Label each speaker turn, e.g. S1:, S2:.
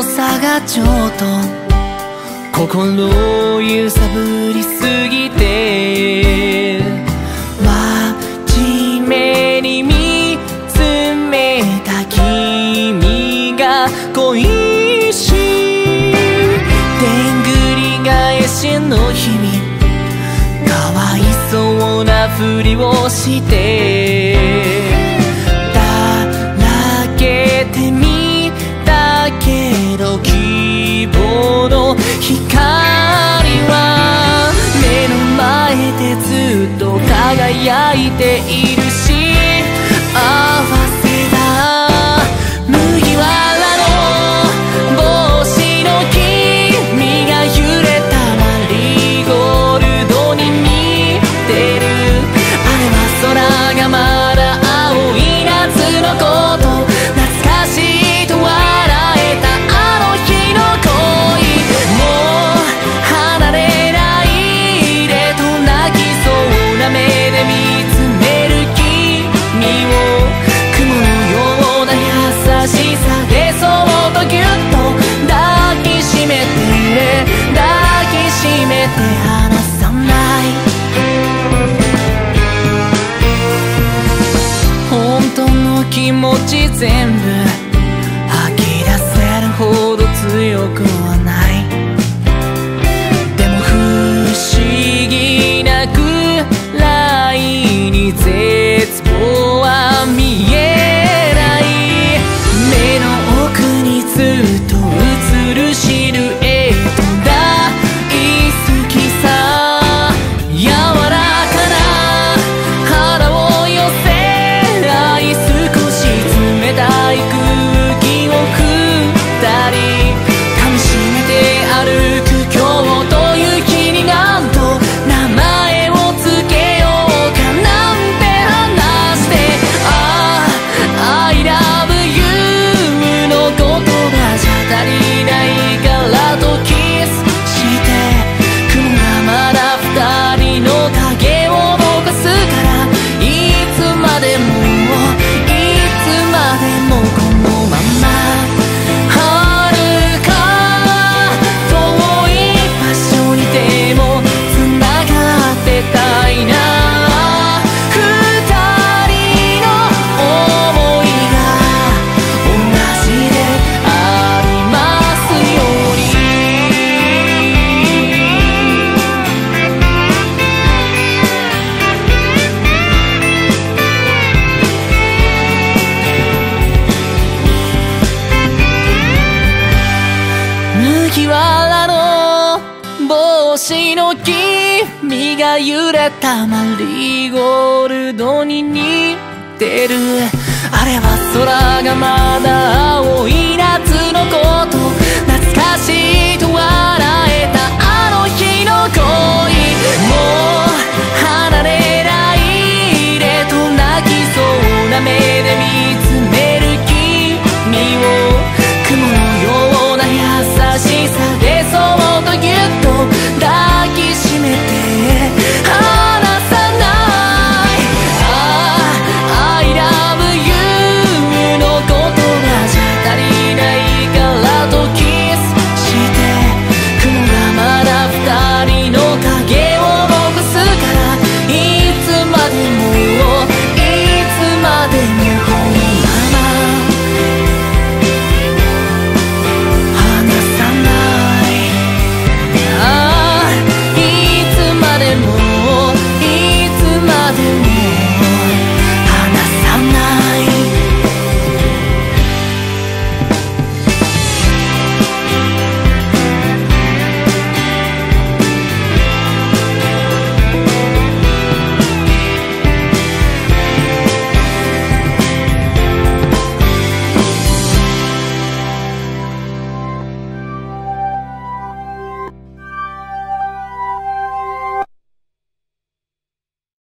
S1: さがちょっと心を揺さぶりすぎて、真面目に見つめた君が恋しい。でんぐり返しの日々、かわいそうなふりをしてだらけてみたけど、希望の光は目の前でずっと輝いているし、合わせた麦わらの帽子の君が揺れたマリーゴールドに似てる。あれは空がまだ青い夏のこと、懐かしいと笑えたあの日の恋。もう離れないでと泣きそうな目で見つめる君を、雲のような優しさでそっとぎゅっと抱きしめて、抱きしめて離さない。本当の気持ち全部吐き出せるほど強くはない。でも不思議なくらいに絶望は見えない。目の奥にずっと映るシルエットだ。大好きさ、柔らかな肌を寄せ合い、少し冷たい空気を二人噛みしめて歩く今日という日に、なんと名前をつけようかなんて話して、I love you の言葉じゃ足りないからとキスして、雲がまだ二人の影をぼかすから、いつまでもいつまでもこのまま遥か遠い場所にでも繋がってたいな。二人の想いが同じでありますように。麦わらの帽子の君が揺れたマリーゴールドに似てる。あれは空がまだ